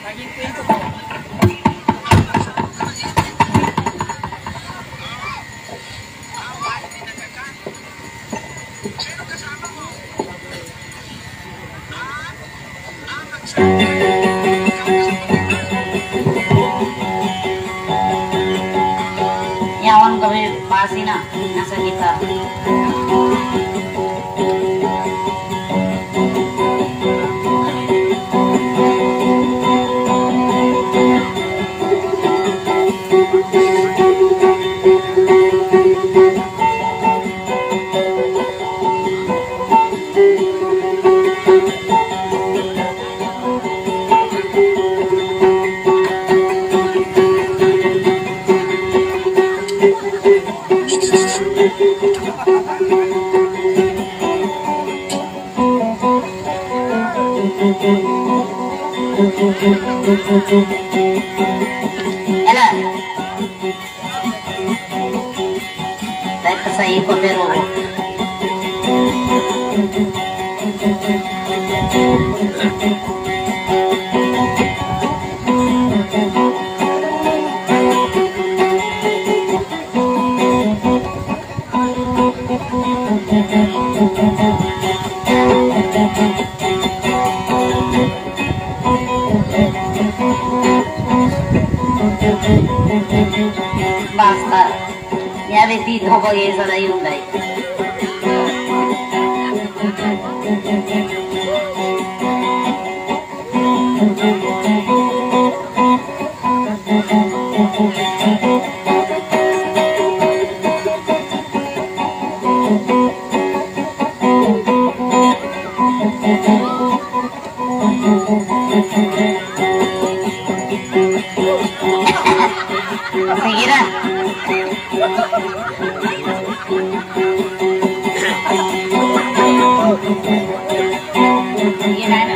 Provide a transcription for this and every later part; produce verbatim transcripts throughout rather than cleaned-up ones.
Lagi itu tuh. Nyawan kami pasti nak nasa kita. Ela, dai pasai ko pero. Basta, mi avete detto che sarà Hyundai. Pikiran. Gimana?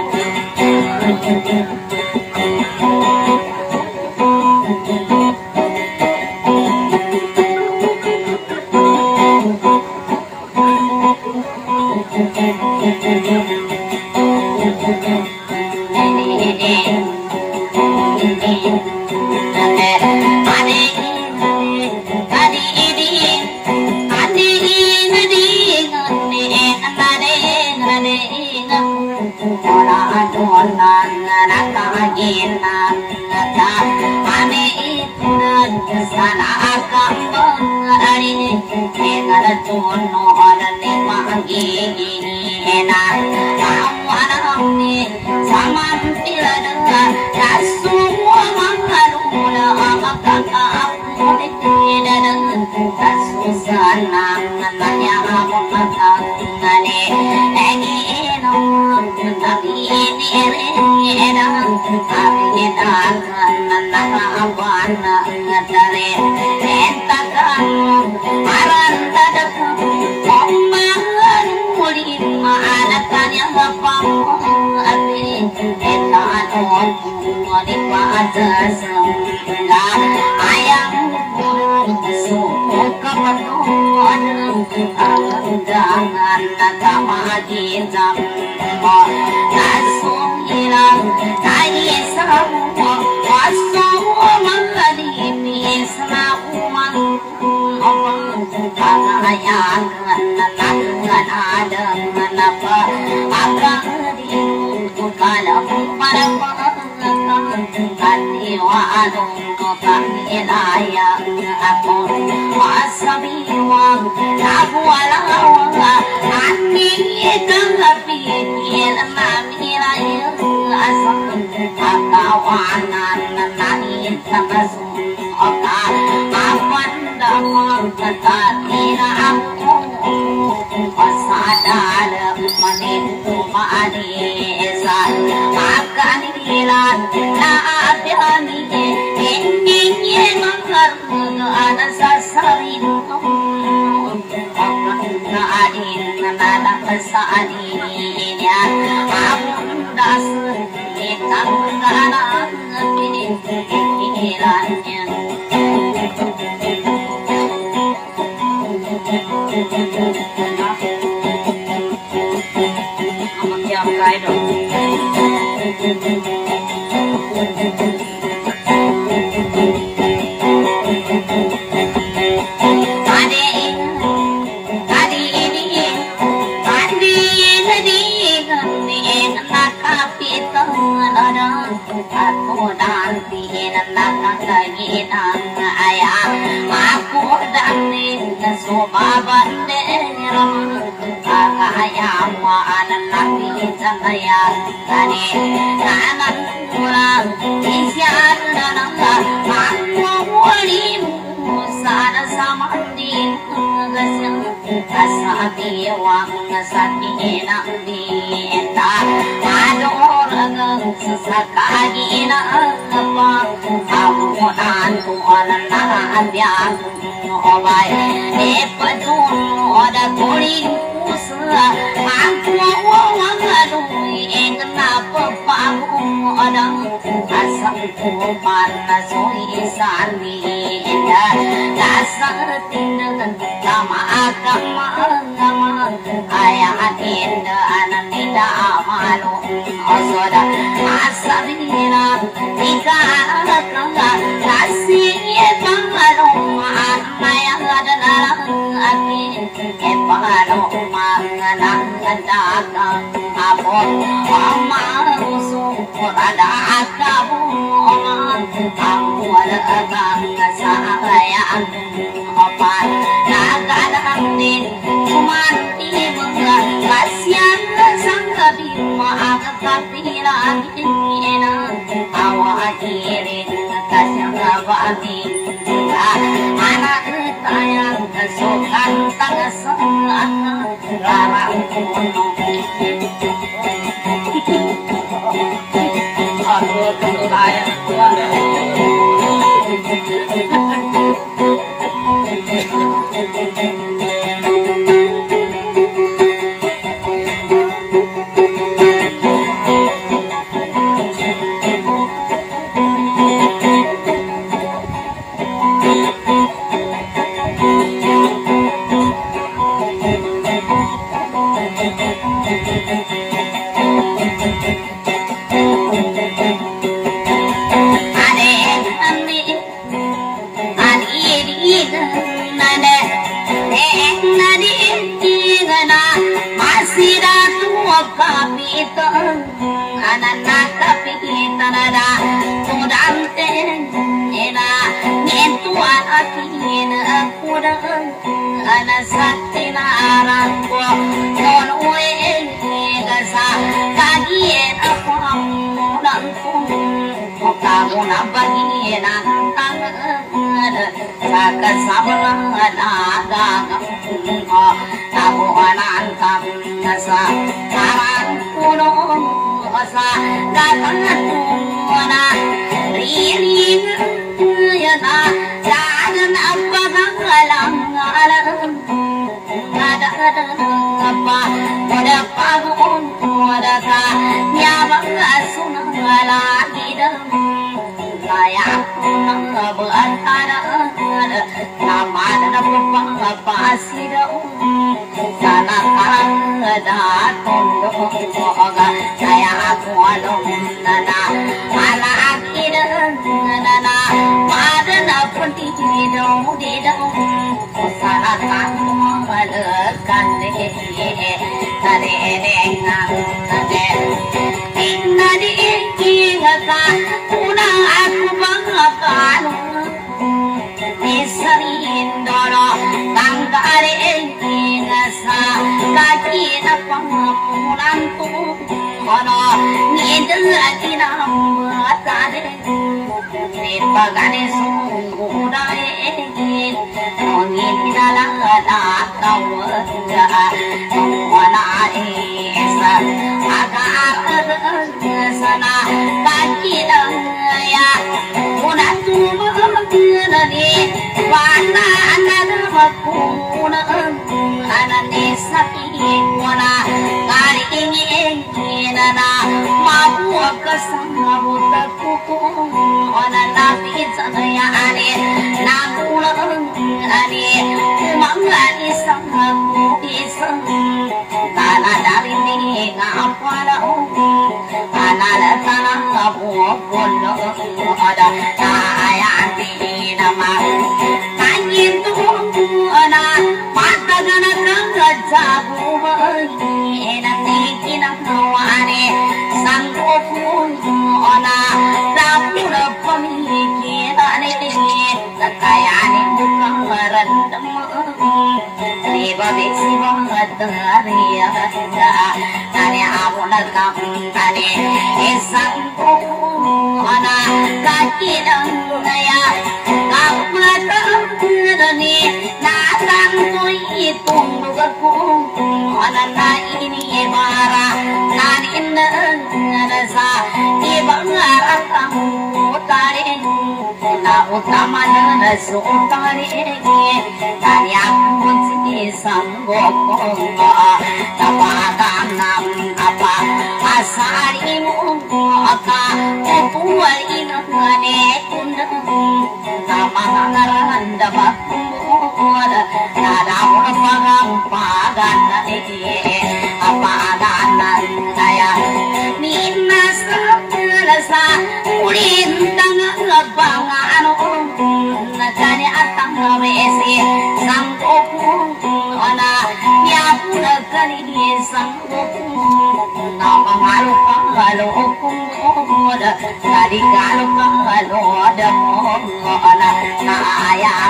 sabukun ada nayanti nama kanyitu na mata gana kagajabu bagi nanti kinawane sanggupun na dapur pemikirane sakayane bukan merendam Riba biksi banget ria tani amun kam tani esang ana kaki dang ya kamata ni natang tui itung buku ana na ini bara nanin nasa ibang arakang utare na utama na sutare tani amun sanggokong tapatanam apa asarimu aka tuwal inangane kundang tamangaran dabakumod nadamon pagang pagan apa adanan saya ninas rasa ulintang labangan nakani atang wesi sanggokong ana nyapuna kali sanggokong nama malu kalau hukum ada tadi kalau kalau ada ana na ayat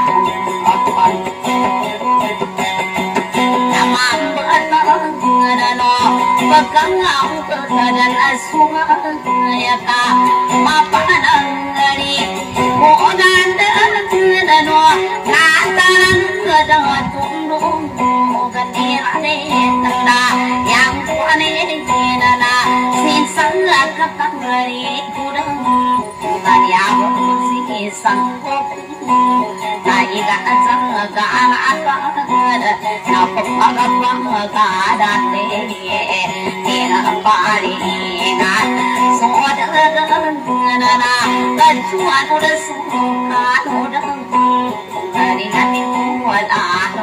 nama no bakang aku kedan asunga ya ka mapanang dari modan dan no nataran kedang tundung ganirane tanda yang kuane nana sinsang katang dari kudang tadi aku si sangkok tadi gak ajang gak anak-anak napok agapang kadate tinggal palingan sodagan nana kecuan udah suka udah dari hati wala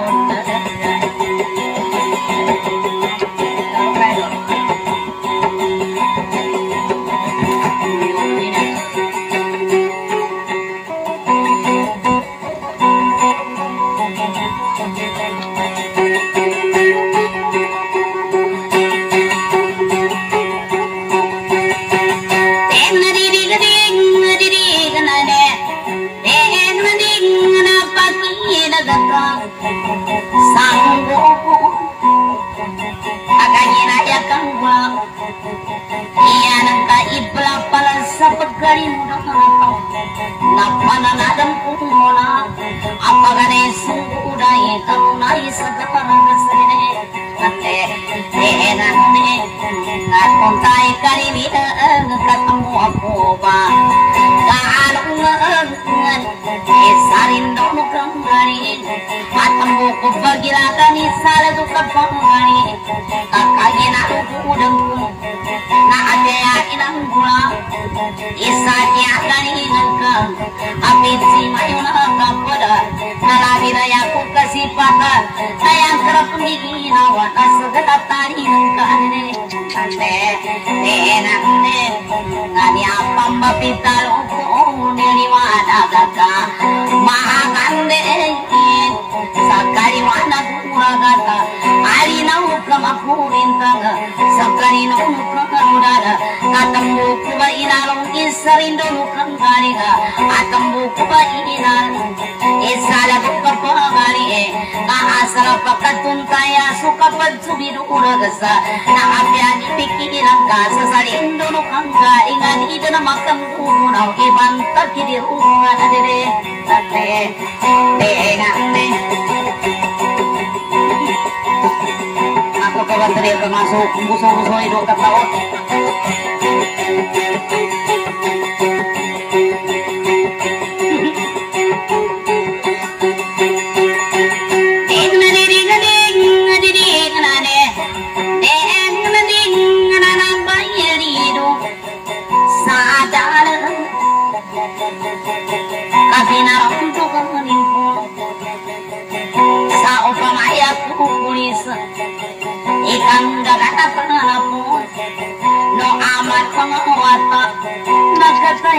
termasuk musuh-musuh hidup tertaut. Ikan dagat apa no ama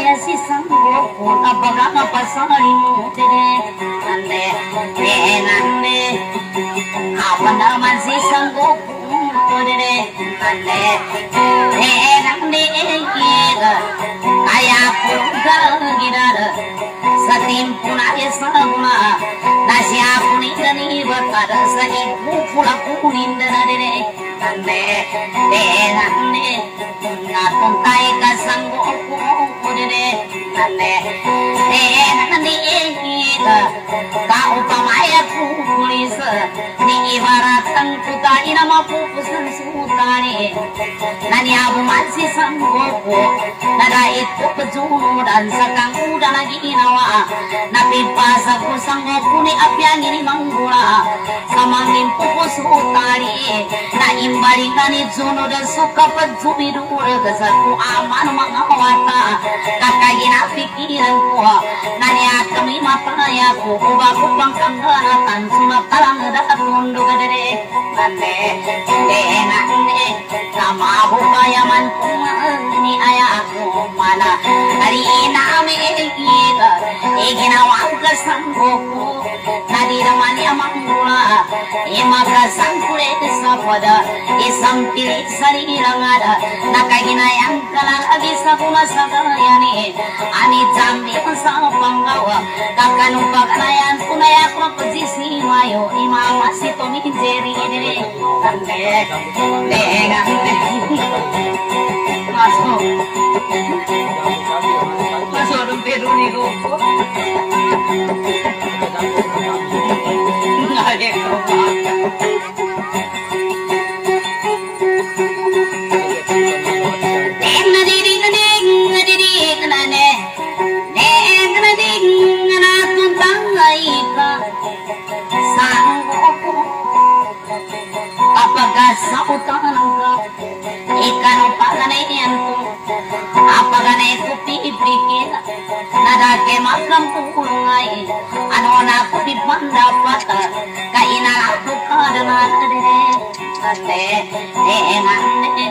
kaya si sanggoku apakah ngapasalimu dede nande nande apa naman si sanggoku dede nande nande kita kaya puga ginada satimpuna esaguna nasya punida ni bakada sani pula puninda dede nande nande ngatuntai kasanggoku dede nande nande kita kau pamaya pulis ni ibaratan kutai nama pupusan sutani nani abu masih sanggoku nada itu pejunu dan sakang udah lagi nawa napi pasaku sanggoku ni apian ini manggula sama mimpu sutani na imbalingan ijuno dan suka pejumi dura kesaku aman mangawata kakagina pikiranku nani akami matayaku ubaku pangkangganatan sunat talang datundu gadere nande nande nama bukayaman ni ayaku mana hari iname kita eginawa kasanggoku nadi ramani amanggula emaka sangkule sapada isampili sarirangada nakagina yang kalang abisa kumasagayani ani jambi sapanggawa kakanupag nayan punayak posisi mayo imama sito minjeri dire nande nande masuk masuk dong peru nih ruko nggak ada sautanangka ikan pagane yantu apagane kupi ibrikir nadake makam pukungai anona kupi pandapat kaina aku kadana dere ande engane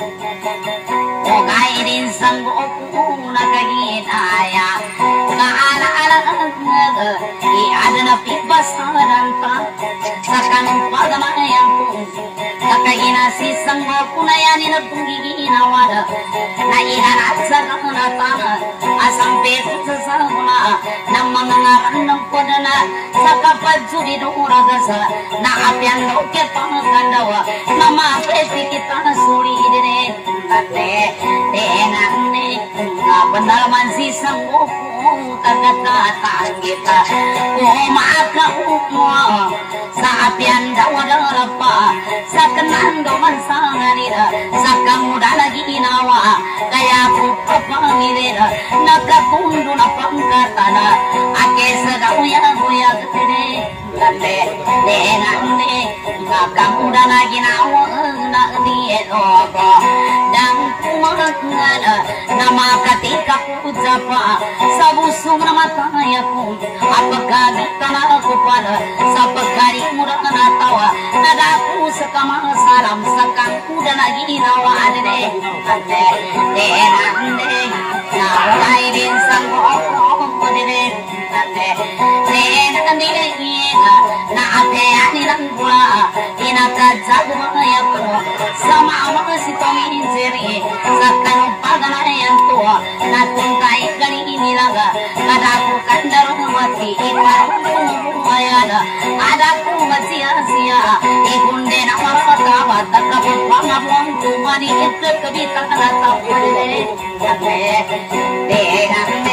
ogai din sanggoku nakagitaya kaala ala i adana pipasaranpa sakanung pagane yantu kakagina si sanggoku na yani na tunggigina wada na ihanat sa kanatana asampe sa saruna na mga ngaranang koda na sa kapadsuri duragasa na apyan loke pangakandawa mama preti kita suri dire nate tenane nga bandalman si sanggoku kagatataan kita kumaka umwa sa apyan dawadalapa sa kanando man sa nganira sa kamuda lagi inawa kaya po kapangirira nakakundo na pangkatana ake sa dauyag-uyag tine nande nande nakamuda na ginawa na dienogo dang kumagana na makatika kudzapa sa busong na mataya ko apagkagita na ako pala sa pagkari mura na tawa nadaku sa kamasaram sa kangkuda na ginawa ade ade ade na ulay din sa ngoko ade ade ade ade na ate ani lang gula inakadzago mga ko sama mga si Tommy Jerry sa kanong paganayan to na tuntay kanini nilaga kadaku kandaro mati iparong kumayana adaku masiya-siya ikunde na makatawa takapot pangabong tumani ito kabita na tapule ate de ate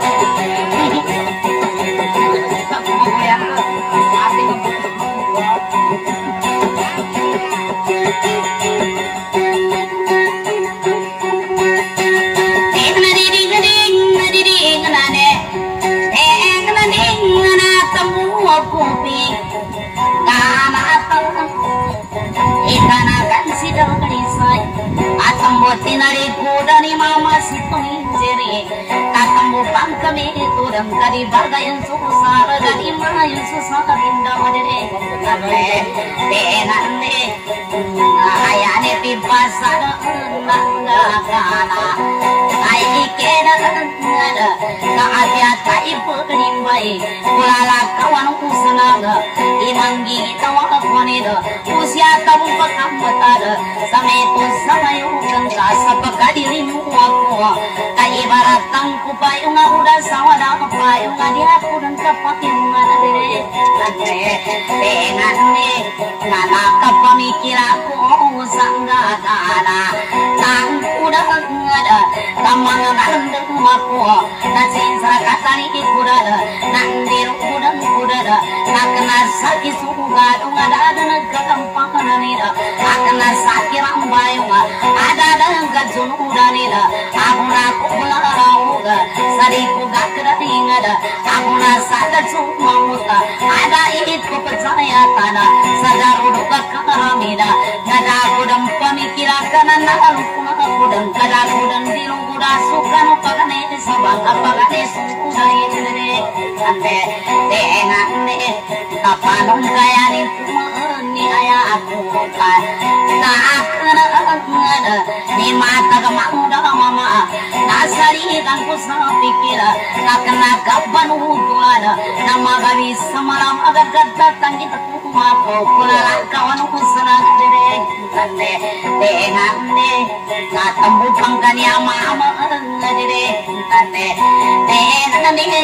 tinari kuda ni mama si Tommy katambo pang kami tudang kadi bagayan susah gani mayu susah rinda madere nande de nande ayane pipasana nangakana ai kena ngada kaatiata ipudimbai kulala kawan usanaga imanggi tawa konida usia tabu pakambatada sametu samayu kangka sapakadirimu aku kai baratang kupayung udah sawada payung dia kudang kapatin mana dere ande dengan ne nana kapamikiraku sangga kana tang udah ngada kamang nanda maku nasin sarakatani kudada nandir kudang kudada nakna saki suga ngada ada nagagampang nida akna saki rambayung ada ada gajunudanida aguna kularauga sariku gakradingada aguna sada sumamuta ada itu percaya tanah sadarudu kakaramida nada kudang pamikirakan nalu kudang kada kudang dilung kuda sukan pagane sabang apagane suda ini ande dengan ne kapanong kaya ni ni ayah aku kan tak kena ngada ni mata kemamuda mama nasari kan ku sapikir tak kena kapan utuada nama gawi semalam agak datang kita kumapo kulala kawan ku senang dere ande dengan ne katambu pangkanya mama dere ande dengan ne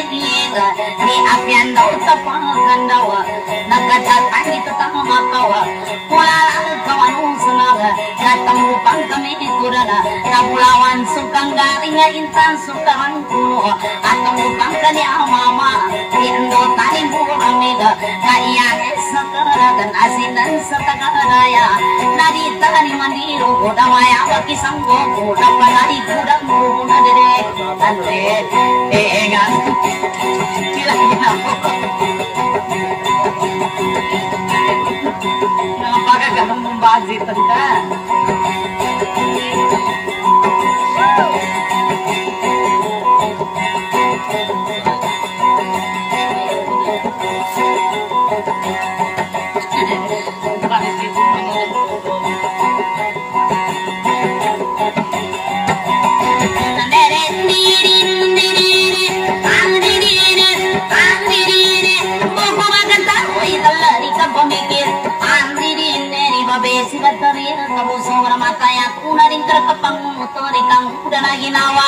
ni apian dau tapangan dawa nagadatang kita tama kawa kulala kawan usunaga katambu pangkami kurana nabulawan sukang garinga intan sukaran kuno atau pangkanya mama indo tani buramida kaya sakaragan asinan satakaraya nadi tani mandiru kodamaya wakisang goku dapanari kudang muna dere ande dengan kila-kila napaka ganong membazi tanda kamu semua mata yang kuna ringker kepang mutori kang udah lagi nawa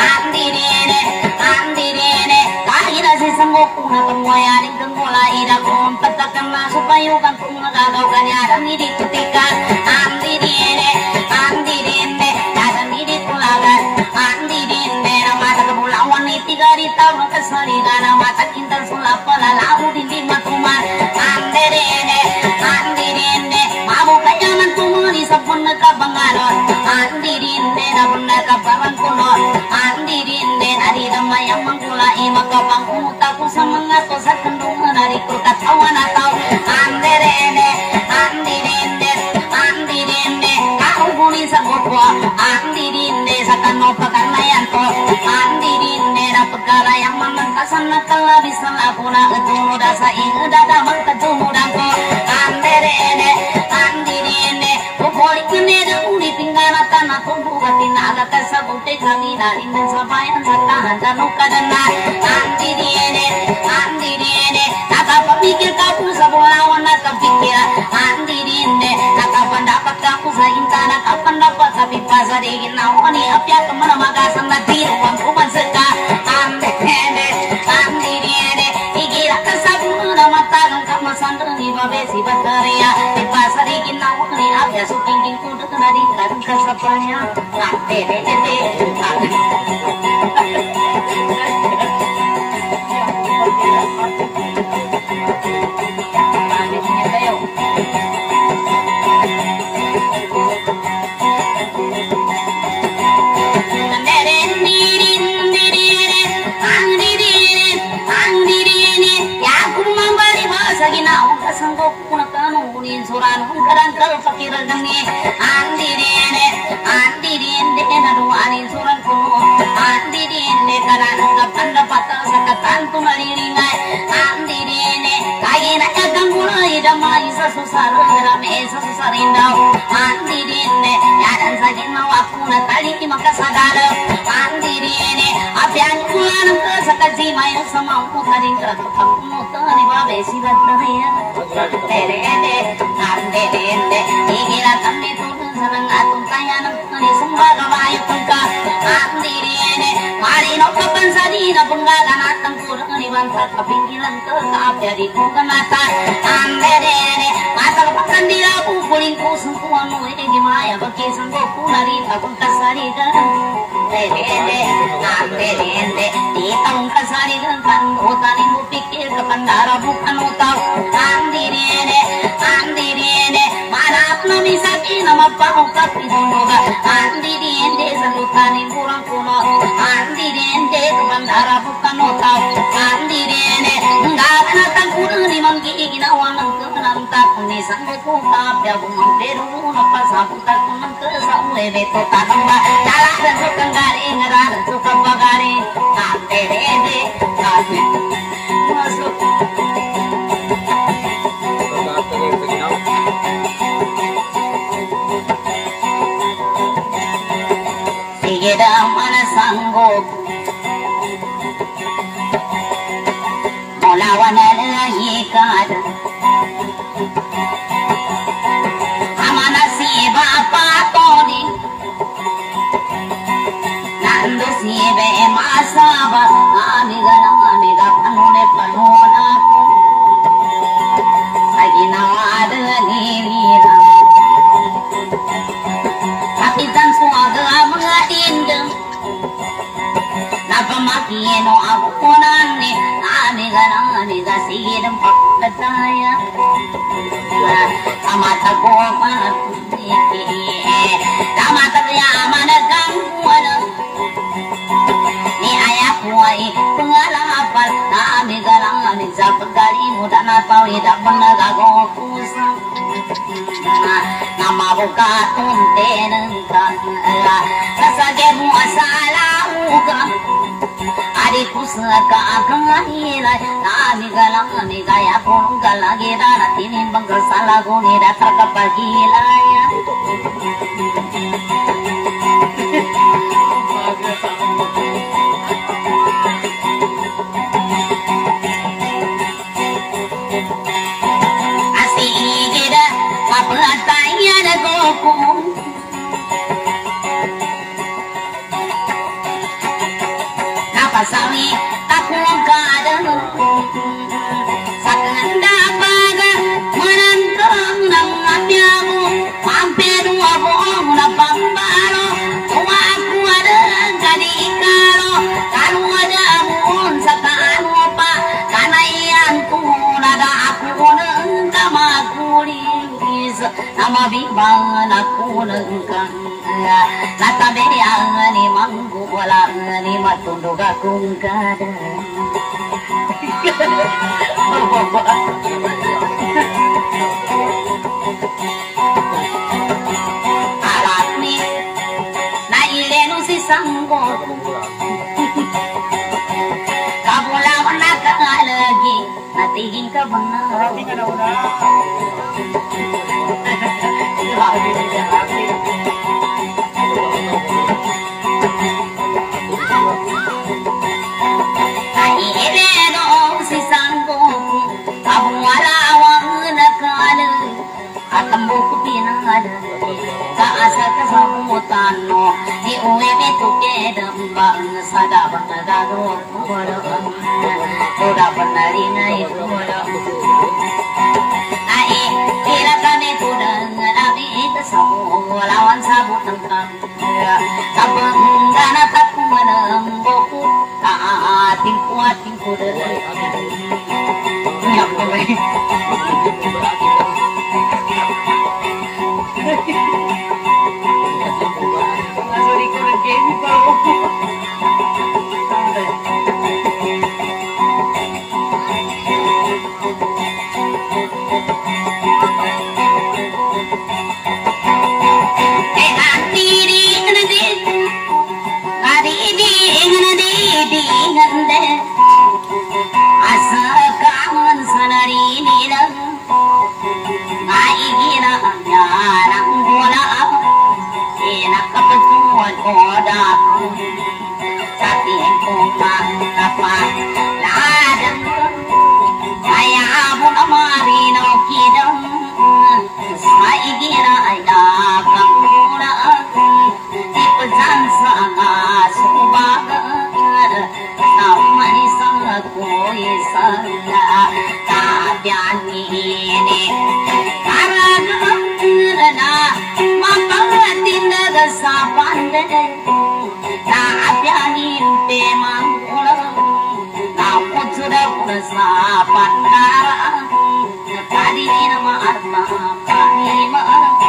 andirene andirene kali nasi semua kuna kemoya ringker mulai ida kompet kena supaya kan kuna galau kan ada di kutikan andirene andirene ada di kulagan andirene mata kebulawan ni tiga di tahun kesari karena mata kintar sulap lalu di lima kuman andirene andirene mau kaya mantumuri sapun kabangalon andirinde na bunna kabaran kuno andirinde nari damayang mangkulai makapang umuta ku sa mga to sa kandungan nari kurkatawan ataw andirinde andirinde andirinde kaubuni sa gopo andirinde sa kano pagkanayan to andirinde na pagkalayang mamangkasan na kalabis ng apuna utumuda sa ingudada magkatumudan ko andirinde andirinde kukulik neda uli pinggana tanah tumbuh katina agak kasabute kami narin dan sabayan sa tahan tanong kadana andirinde andirinde nakapapikir kapu sa bulawan nakapikir andirinde nakapandapat kapu sa intana kapandapat tapi pasadigin na wani apya kemana magasan na tiruan kumansaka andirinde andirinde igira kasabun na matagang kamasandang ibabesi bataria ipasarigin na wani apya suking kuda nari karang kasapanya ate ate sanggup punakano unin suran hangkarang kalpakiran ni andirene andirene nadu anin suran kuno andirene kanan kapan dapat sakatan tu mariringai andirene kaya na kagangula ida mai sa susara rame sa susara sarindau andirine yaran sagina wakuna tali makasadala andirine abyan kulan ke sakaji mayo samau taring kamu tani babe sirataya tere tere ande ende igira tammi turun sarang atum tayanam tani sumbaga vayu tungka andirine mari no kapan sadina bungagan tangkurani banta kapinggilan ke kaapya di kukanata andere matal pakandira ku kuling ku sengkuan nu egi maya bagi sanggo ku narita pun kasari gan andere andere di taung kasari gan kan utani mu pikir kepandara bukan utau andirene andirene marap nami saki nama pau kapi hondoga andirene salutani kurang kuno andirene kepandara bukan utau andirene enggak kena tangkurani manggi ginawan kenan tak ni sanggo ku tapya bumang peru napa sapu tak kunang ke saue beto tanwa dala dan sukang garing ngaran sukang bagari andirene kami masuk sigeda mana sanggup melawan lagi kada amana si bapak toni nandu si be masaba ami gana ami gapanone panona sagina ada nilira kapitan suaga mengadindeng napa makieno abukonane ami gana ami gasidem pakataya kamata ko matiki kamata ya managang wala ni ayaku ai pengalapal nami galang ni zapagari mudana tawi dapana gago kusa nama buka tuntenen kan kasage mu asala uga ari kusaka akahila nami galang ni gaya pun galagi dana tinin bangga salah guni datar kapagilaya asigida kapataya da goku napasawi aku kada sakanda baga menantang nang apiamu mampir wabong na pambalo aku ada kadi kalo kalau ada mun sakanu pa kanayan ku nada aku nang kamakulis nama bibang aku nengkang natabe ni manggu wala ni matundog akong kada alat ni naileno si sanggo kabulawan na kakalagi natiging ka benar naileno si sanggo kabulawang nakala atambo ko pinada kaasa kasamutan no di uwi beto kedambang sadabang nagado wala toda panalinay wala ai kira kami tudang nabi tasamu lawan sabut tangkang kabang ganat aku menamboku kaating kuating kuda ya boleh asa kaman sanari ni tabiani ini karena mapatinda sapan tabiani memang aku sudah sapan tadi nama arma panima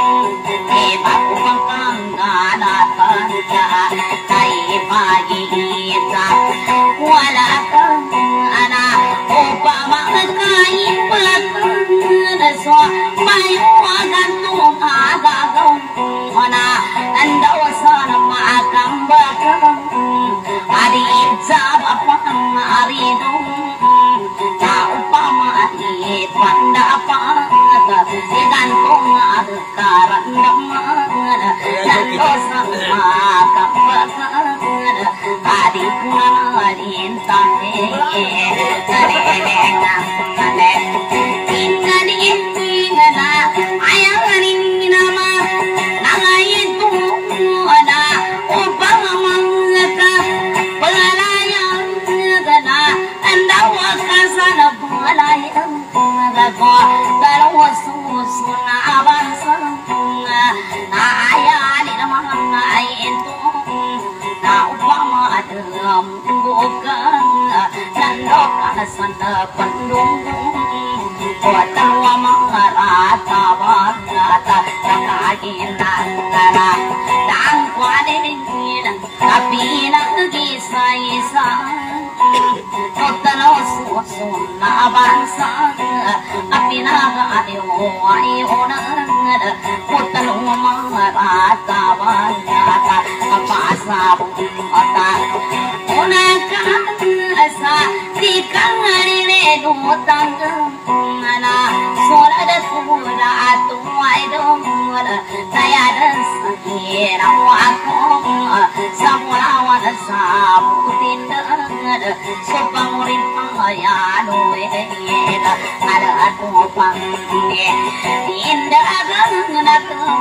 hebat pangkangana tanja kai pagi ita wala ana upama kai patan so bayu gantung agagau ana anda wasana makamba adi jab apa arido ta upama adi panda apa gantung agakaran damana dan sama kapatan adi punarin tane terelena mane inani ingana ayani nama nangaitu ada upama mangaka pelayan dana anda wakasana pelayan gako kalau susuna avansa na ayani nama nangaitu na upama adam bukan nandok sana pendung Watawa maharata warata kakagina nara tangkwadina kapina gisa isa Totalo susuna bansa apina ayo ayo nada Totalo maharata warata kapasabu ota Unaka asa tikangarire dumutang na sola da sura atuai domura saya dan sakira wako samula wala sabutin da sopangurin pangayano eda ada atu pange inda agana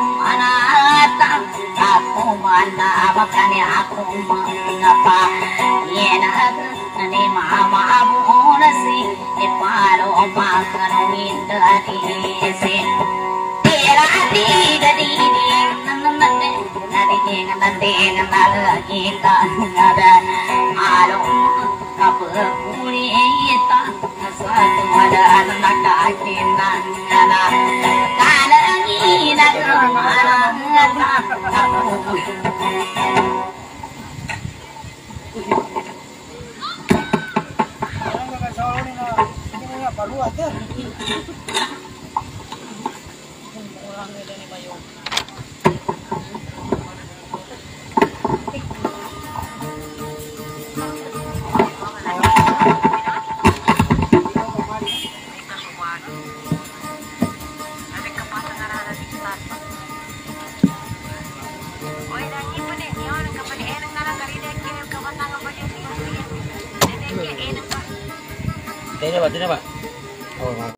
anata aku mana makanya aku mengapa yena ni mama abu nasi ipalo pakano mindari se tera adi dadi nanande nadi nande nalagi kanada alo kapu puri eta satu ada nanda kinana kalangi nakara ngata kapu Paluat ya. Orang dari Bayu. Ini Pak, ini Pak. Oh,